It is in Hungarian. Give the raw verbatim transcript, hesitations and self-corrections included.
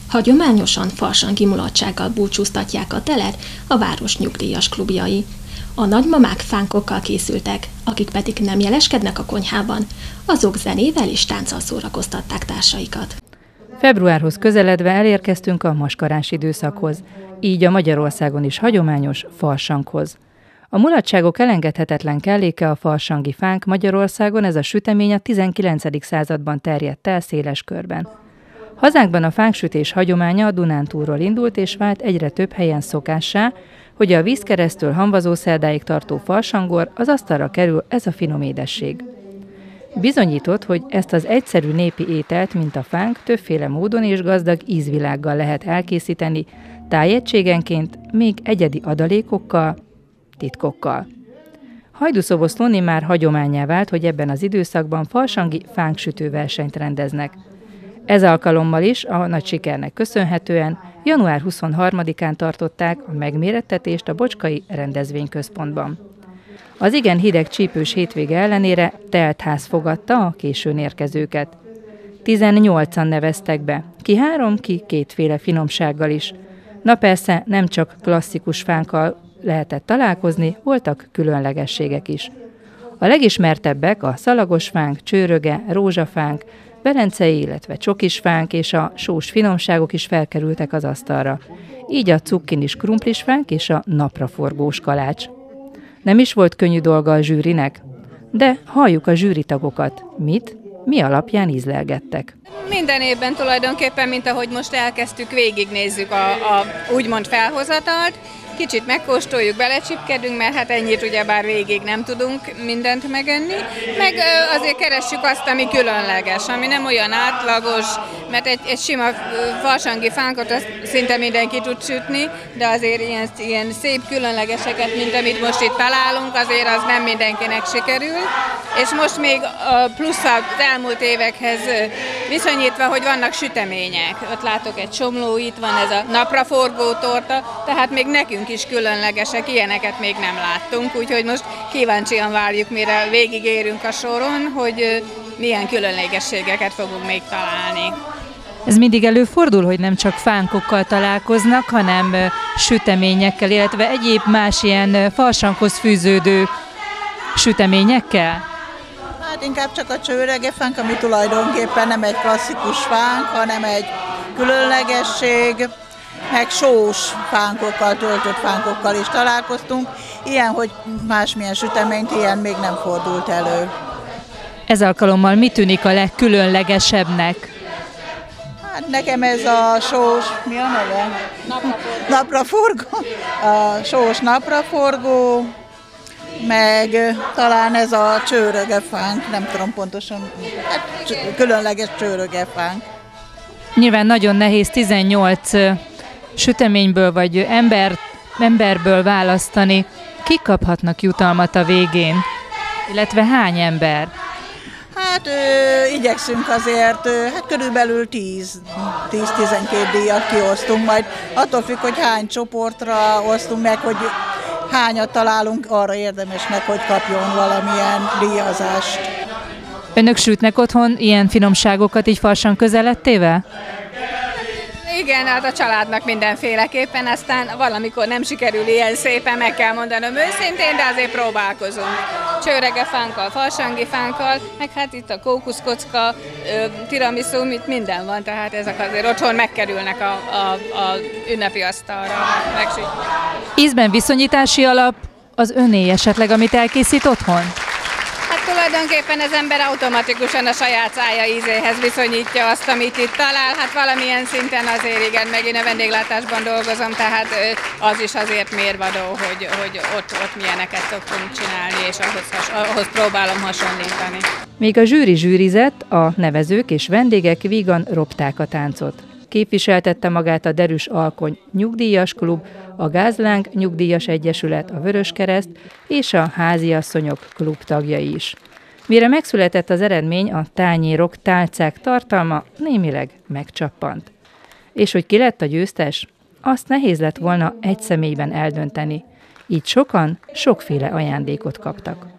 Hagyományosan farsangi mulatsággal búcsúztatják a telet a város nyugdíjas klubjai. A nagymamák fánkokkal készültek, akik pedig nem jeleskednek a konyhában, azok zenével és tánccal szórakoztatták társaikat. Februárhoz közeledve elérkeztünk a maskarás időszakhoz, így a Magyarországon is hagyományos farsanghoz. A mulatságok elengedhetetlen kelléke a farsangi fánk. Magyarországon ez a sütemény a tizenkilencedik században terjedt el széles körben. Hazánkban a fánksütés hagyománya a Dunántúlról indult és vált egyre több helyen szokássá, hogy a vízkeresztől hamvazószerdáig tartó farsangor az asztalra kerül ez a finom édesség. Bizonyított, hogy ezt az egyszerű népi ételt, mint a fánk, többféle módon és gazdag ízvilággal lehet elkészíteni, tájegységenként, még egyedi adalékokkal, titkokkal. Hajdúszoboszlóni már hagyománnyá vált, hogy ebben az időszakban farsangi fánksütő versenyt rendeznek. Ez alkalommal is, a nagy sikernek köszönhetően, január huszonharmadikán tartották a megmérettetést a Bocskai Rendezvényközpontban. Az igen hideg csípős hétvége ellenére telt ház fogadta a későn érkezőket. tizennyolcan neveztek be, ki három, ki kétféle finomsággal is. Na persze, nem csak klasszikus fánkkal lehetett találkozni, voltak különlegességek is. A legismertebbek a szalagos fánk, csőröge, rózsafánk, velencei, illetve csokisfánk és a sós finomságok is felkerültek az asztalra. Így a cukkinis krumplisfánk és a napraforgós kalács. Nem is volt könnyű dolga a zsűrinek, de halljuk a zsűritagokat. Mit, mi alapján ízlelgettek. Minden évben tulajdonképpen, mint ahogy most elkezdtük, végignézzük a, a úgymond felhozatalt, kicsit megkóstoljuk, belecsipkedünk, mert hát ennyit ugyebár végig nem tudunk mindent megenni, meg azért keressük azt, ami különleges, ami nem olyan átlagos, mert egy, egy sima farsangi fánkot azt szinte mindenki tud sütni, de azért ilyen, ilyen szép különlegeseket, mint amit most itt találunk, azért az nem mindenkinek sikerül. És most még plusz az elmúlt évekhez viszonyítva, hogy vannak sütemények. Ott látok egy csomló, itt van ez a napraforgó torta, tehát még nekünk is különlegesek, ilyeneket még nem láttunk, úgyhogy most kíváncsian várjuk, mire végigérünk a soron, hogy milyen különlegességeket fogunk még találni. Ez mindig előfordul, hogy nem csak fánkokkal találkoznak, hanem süteményekkel, illetve egyéb más ilyen farsanghoz fűződő süteményekkel? Hát inkább csak a csőregefánk, ami tulajdonképpen nem egy klasszikus fánk, hanem egy különlegesség, meg sós fánkokkal, töltött fánkokkal is találkoztunk. Ilyen, hogy másmilyen süteményt, ilyen még nem fordult elő. Ez alkalommal mi tűnik a legkülönlegesebbnek? Hát nekem ez a sós, mi a neve? Napraforgó. Napraforgó. A sós napraforgó, meg talán ez a csőrögefánk, nem tudom pontosan, hát különleges csőrögefánk. Nyilván nagyon nehéz tizennyolc süteményből vagy ember, emberből választani. Kik kaphatnak jutalmat a végén? Illetve hány ember? Hát ö, igyekszünk azért, ö, hát körülbelül tíz-tizenkét díjat kiosztunk, majd attól függ, hogy hány csoportra osztunk meg, hogy hányat találunk arra érdemesnek, hogy kapjon valamilyen díjazást. Önök sütnek otthon ilyen finomságokat így farsang közelettével? Igen, hát a családnak mindenféleképpen, aztán valamikor nem sikerül ilyen szépen, meg kell mondanom őszintén, de azért próbálkozunk. Csőregefánkkal, farsangi fánkkal, meg hát itt a kókuszkocka, tiramisu, itt minden van, tehát ezek azért otthon megkerülnek a, a, a ünnepi asztalra. Ízben viszonyítási alap az öné esetleg, amit elkészít otthon? Hát tulajdonképpen az ember automatikusan a saját szája ízéhez viszonyítja azt, amit itt talál. Hát valamilyen szinten azért igen, meg én a vendéglátásban dolgozom, tehát az is azért mérvadó, hogy, hogy ott, ott milyeneket szoktunk csinálni, és ahhoz, ahhoz próbálom hasonlítani. Még a zsűri zsűrizett, a nevezők és vendégek vígan ropták a táncot. Képviseltette magát a Derűs Alkony Nyugdíjas Klub, a Gázláng Nyugdíjas Egyesület, a Vöröskereszt és a Háziasszonyok Klub tagjai is. Mire megszületett az eredmény, a tányérok, tálcák tartalma némileg megcsappant. És hogy ki lett a győztes? Azt nehéz lett volna egy személyben eldönteni. Így sokan sokféle ajándékot kaptak.